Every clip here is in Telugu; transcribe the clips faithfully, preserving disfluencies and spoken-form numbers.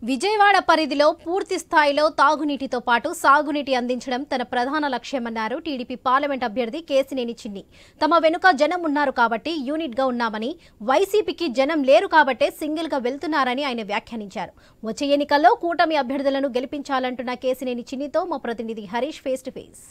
విజయవాడ పరిధిలో పూర్తి స్థాయిలో తాగునీటితో పాటు సాగునీటి అందించడం తన ప్రధాన లక్ష్యమన్నారు టీడీపీ పార్లమెంట్ అభ్యర్థి కేశినేని చిన్ని. తమ వెనుక జనం ఉన్నారు కాబట్టి యూనిట్ గా ఉన్నామని, వైసీపీకి జనం లేరు కాబట్టే సింగిల్ గా వెళ్తున్నారని ఆయన వ్యాఖ్యానించారు. వచ్చే ఎన్నికల్లో కూటమి అభ్యర్థులను గెలిపించాలంటున్న కేశినేని చిన్నితో మా ప్రతినిధి హరీష్ ఫేస్ టు ఫేస్.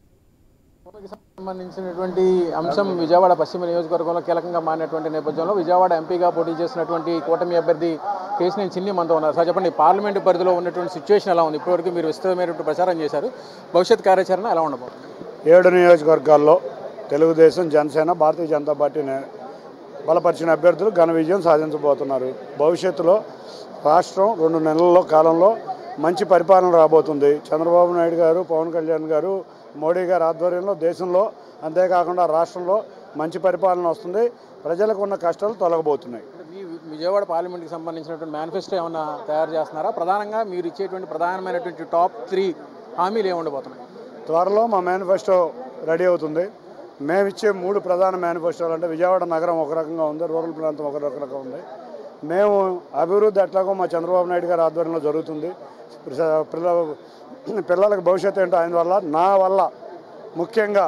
సంబంధించినటువంటి అంశం విజయవాడ పశ్చిమ నియోజకవర్గంలో కీలకంగా మారినటువంటి నేపథ్యంలో విజయవాడ ఎంపీగా పోటీ చేసినటువంటి కూటమి అభ్యర్థి కేశినేని చిన్ని మనతో ఉన్నారు. సార్ చెప్పండి, పార్లమెంటు పరిధిలో ఉన్నటువంటి సిచ్యువేషన్ ఎలా ఉంది? ఇప్పటివరకు మీరు విస్తృతమైనటువంటి ప్రచారం చేశారు, భవిష్యత్ కార్యాచరణ ఎలా ఉండబోతుంది? ఏడు నియోజకవర్గాల్లో తెలుగుదేశం, జనసేన, భారతీయ జనతా పార్టీని బలపరిచిన అభ్యర్థులు ఘన విజయం సాధించబోతున్నారు. భవిష్యత్తులో రాష్ట్రం రెండు నెలల కాలంలో మంచి పరిపాలన రాబోతుంది. చంద్రబాబు నాయుడు గారు, పవన్ కళ్యాణ్ గారు, మోడీ గారి ఆధ్వర్యంలో దేశంలో అంతేకాకుండా రాష్ట్రంలో మంచి పరిపాలన వస్తుంది. ప్రజలకు ఉన్న కష్టాలు తొలగబోతున్నాయి. మీ విజయవాడ పార్లమెంట్కి సంబంధించినటువంటి మేనిఫెస్టో ఏమన్నా తయారు చేస్తున్నారా? ప్రధానంగా మీరు ఇచ్చేటువంటి ప్రధానమైనటువంటి టాప్ త్రీ హామీలు ఏమి ఉండబోతున్నాయి? త్వరలో మా మేనిఫెస్టో రెడీ అవుతుంది. మేము ఇచ్చే మూడు ప్రధాన మేనిఫెస్టోలు అంటే విజయవాడ నగరం ఒక రకంగా ఉంది, రూరల్ ప్రాంతం ఒక రకంగా ఉంది. మేము అభివృద్ధి ఎట్లాగో మా చంద్రబాబు నాయుడు గారి ఆధ్వర్యంలో జరుగుతుంది. పిల్ల పిల్లలకు భవిష్యత్తు ఏంటో ఆయన వల్ల, నా వల్ల ముఖ్యంగా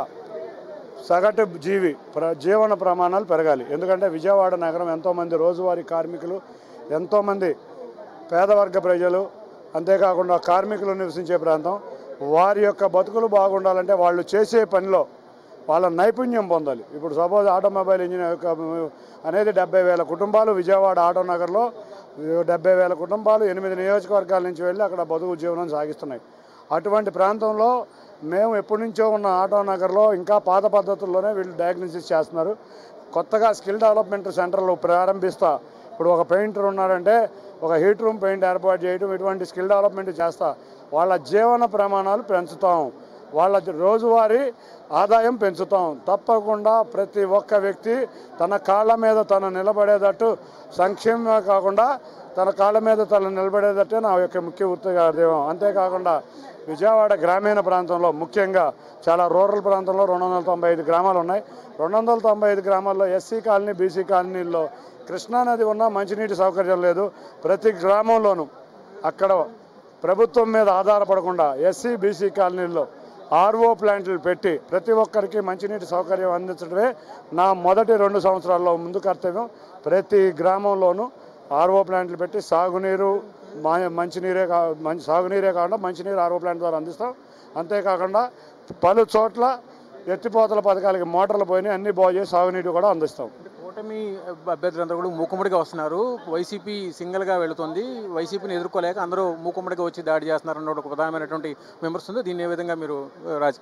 సగటు జీవి ప్ర జీవన ప్రమాణాలు పెరగాలి. ఎందుకంటే విజయవాడ నగరం ఎంతోమంది రోజువారీ కార్మికులు, ఎంతోమంది పేదవర్గ ప్రజలు, అంతేకాకుండా కార్మికులు నివసించే ప్రాంతం. వారి యొక్క బతుకులు బాగుండాలంటే వాళ్ళు చేసే పనిలో వాళ్ళ నైపుణ్యం పొందాలి. ఇప్పుడు సపోజ్ ఆటోమొబైల్ ఇంజిన్ అనేది డెబ్బై వేల కుటుంబాలు విజయవాడ ఆటో నగర్లో డెబ్బై వేల కుటుంబాలు ఎనిమిది నియోజకవర్గాల నుంచి వెళ్ళి అక్కడ బతుకు జీవనం సాగిస్తున్నాయి. అటువంటి ప్రాంతంలో మేము ఎప్పటి నుంచో ఉన్న ఆటో నగర్లో ఇంకా పాత పద్ధతుల్లోనే వీళ్ళు డయాగ్నోసిస్ చేస్తున్నారు. కొత్తగా స్కిల్ డెవలప్మెంట్ సెంటర్లు ప్రారంభిస్తా. ఇప్పుడు ఒక పెయింటర్ ఉన్నారంటే ఒక హీట్ రూమ్ పెయింట్ ఏర్పాటు చేయడం, ఇటువంటి స్కిల్ డెవలప్మెంట్ చేస్తా. వాళ్ళ జీవన ప్రమాణాలు పెంచుతాం, వాళ్ళ రోజువారీ ఆదాయం పెంచుతాం. తప్పకుండా ప్రతి ఒక్క వ్యక్తి తన కాళ్ళ మీద తను నిలబడేటట్టు, సంక్షేమమే కాకుండా తన కాళ్ళ మీద తను నిలబడేటట్టే నా యొక్క ముఖ్య ఉద్దేశం. అంతేకాకుండా విజయవాడ గ్రామీణ ప్రాంతంలో ముఖ్యంగా చాలా రూరల్ ప్రాంతంలో రెండు వందల తొంభై ఐదు గ్రామాలు ఉన్నాయి. రెండు వందల తొంభై ఐదు గ్రామాల్లో ఎస్సీ కాలనీ, బీసీ కాలనీల్లో కృష్ణానది ఉన్నా మంచినీటి సౌకర్యం లేదు. ప్రతి గ్రామంలోనూ అక్కడ ప్రభుత్వం మీద ఆధారపడకుండా ఎస్సీ, బీసీ కాలనీల్లో ఆర్ఓ ప్లాంట్లు పెట్టి ప్రతి ఒక్కరికి మంచినీటి సౌకర్యం అందించడమే నా మొదటి రెండు సంవత్సరాల్లో ముందు కర్తవ్యం. ప్రతి గ్రామంలోనూ ఆర్ఓ ప్లాంట్లు పెట్టి సాగునీరు, మంచినీరే కా మంచి సాగునీరే కాకుండా మంచినీరు ఆర్ఓ ప్లాంట్ ద్వారా అందిస్తాం. అంతేకాకుండా పలు చోట్ల ఎత్తిపోతల పథకాలకి మోటార్లు పోయినాయి, అన్ని బాగు చేసి సాగునీరు కూడా అందిస్తాం. కూటమి అభ్యర్థులందరూ కూడా మూకుమ్మడిగా వస్తున్నారు. వైసీపీ సింగిల్గా వెళుతుంది. వైసీపీని ఎదుర్కోలేక అందరూ మూకుమ్మడిగా వచ్చి దాడి చేస్తున్నారన్న ఒక ప్రధానమైనటువంటి విమర్శ ఉంది. దీన్ని ఏ విధంగా మీరు రాజ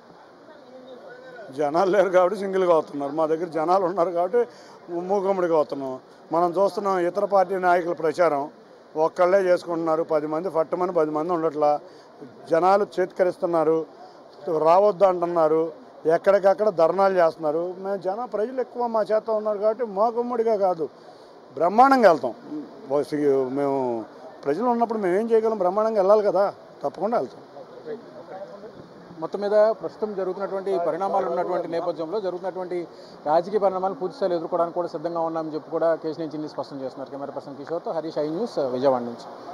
జనాలు లేరు కాబట్టి సింగిల్గా వస్తున్నారు. మా దగ్గర జనాలు ఉన్నారు కాబట్టి మూకుమ్మడిగా వస్తున్నాం. మనం చూస్తున్నాం ఇతర పార్టీ నాయకుల ప్రచారం ఒక్కళ్ళే చేసుకుంటున్నారు. పది మంది పట్టమని పది మంది ఉండట్లా. జనాలు చేతికరిస్తున్నారు, రావద్దు అంటున్నారు, ఎక్కడికక్కడ ధర్నాలు చేస్తున్నారు. మేము జన ప్రజలు ఎక్కువ మా చేత ఉన్నారు కాబట్టి మోకమ్మడిగా కాదు, బ్రహ్మాండంగా వెళ్తాం. మేము ప్రజలు ఉన్నప్పుడు మేము ఏం చేయగలం? బ్రహ్మాండంగా వెళ్ళాలి కదా, తప్పకుండా వెళ్తాం. మొత్తం మీద ప్రస్తుతం జరుగుతున్నటువంటి పరిణామాలు ఉన్నటువంటి నేపథ్యంలో జరుగుతున్నటువంటి రాజకీయ పరిణామాలు పూర్తిస్థాయిలో ఎదుర్కోవడానికి కూడా సిద్ధంగా ఉన్నామని చెప్పి కూడా కేశినేని చిన్ని స్పష్టం చేస్తున్నారు. కెమెరా పర్సన్ కిషోర్తో హరీష్, ఐ న్యూస్, విజయవాడ నుంచి.